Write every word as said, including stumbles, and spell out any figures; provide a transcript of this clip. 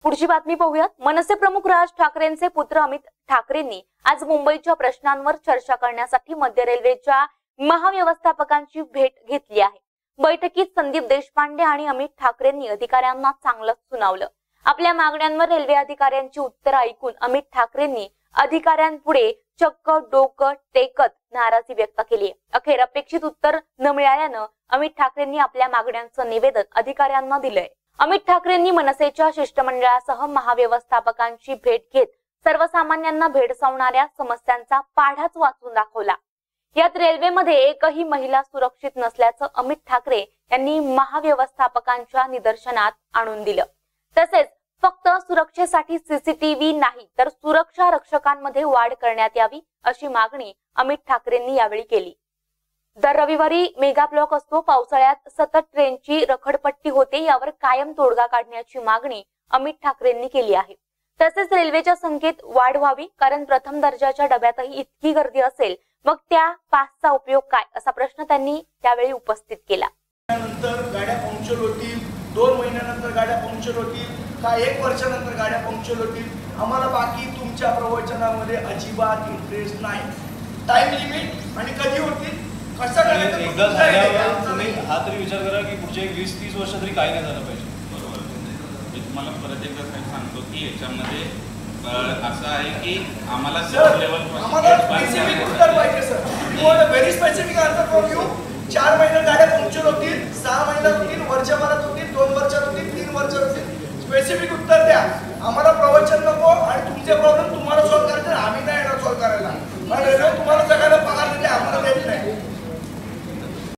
पुढची बातमी पाहूयात। मनसे प्रमुख राज ठाकरेंचे पुत्र अमित ठाकरेंनी आज मुंबईच्या प्रश्नांवर चर्चा करण्यासाठी मध्य रेल्वेच्या महाव्यवस्थापकांची भेट घेतली आहे। बैठकीत संदीप देशपांडे आणि अमित ठाकरेंनी अधिकाऱ्यांना चांगलं सुनावलं। आपल्या मागण्यांवर रेल्वे अधिकाऱ्यांची उत्तरं ऐकून अमित ठाकरेंनी अधिकाऱ्यांपुढे चक्क डोकं टेकत नाराजी व्यक्त केली। अखेर अपेक्षित उत्तर न मिळाल्यानं अमित ठाकरेंनी आपल्या मागण्यांचं निवेदन अधिकाऱ्यांना दिलंय। अमित ठाकरेंनी मनसेच्या शिष्टमंडळासह महाव्यवस्थापकांची भेट घेत सर्वसामान्यांना भेडसावणाऱ्या समस्यांचा पाढाच वाचून दाखवला। यात रेल्वेमध्ये एकही महिला सुरक्षित नसल्याचं अमित ठाकरे यांनी महाव्यवस्थापकांच्या निदर्शनात आणून दिलं। तसेच फक्त सुरक्षेसाठी सीसीटीव्ही नाही तर सुरक्षा रक्षकांमध्ये वाढ करण्यात यावी अशी मागणी अमित ठाकरेंनी यावेळी केली। दर रविवारी मेगा ब्लॉक असतो, पावसाळ्यात सतत ट्रेनची रखडपट्टी होते, यावर कायम तोडगा काढण्याची मागणी अमित ठाकरेंनी केली आहे। तसेच रेल्वेच्या संख्येत वाढ व्हावी, कारण प्रथम दर्जाच्या डब्यातही इतकी गर्दी असेल मग त्या पासचा उपयोग काय, असा प्रश्न त्यांनी त्यावेळी उपस्थित केला। नंतर गाड्या पंक्चर होतील, दोन महिन्यानंतर गाड्या पंक्चर होतील का एक वर्षानंतर गाड्या पंक्चर होतील, आम्हाला बाकी तुमच्या प्रवचनामध्ये अजिबात इंटरेस्ट नाही। टाइम लिमिट आणि कधी होतील कसं करायचं एकदा झाल्यावर तुम्ही हा तरी विचार करा की पुढचे एक वीस तीस वर्ष तरी काही नाही झालं पाहिजे। बरोबर। मी तुम्हाला परत एकदा सांगतो की याच्यामध्ये असं आहे की आम्हाला सर आम्हाला स्पेसिफिक उत्तर पाहिजे sir. You want a very specific answer from you. चार महिने गाड्या पंक्चर होतील, सहा महिन्यात होतील, वर्षभरात होतील, दोन वर्षात होतील, तीन वर्षात होतील, स्पेसिफिक उत्तर द्या। आम्हाला प्रवचन